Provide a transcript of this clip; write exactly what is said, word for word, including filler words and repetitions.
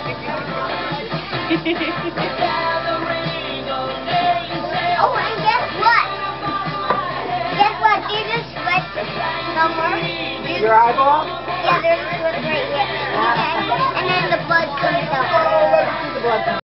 Oh, and guess what? Guess what? Do you just sweat somewhere? Your eyeball? Yeah, there's a sweat right here. Okay. And then the blood comes out. Oh, let's see the blood.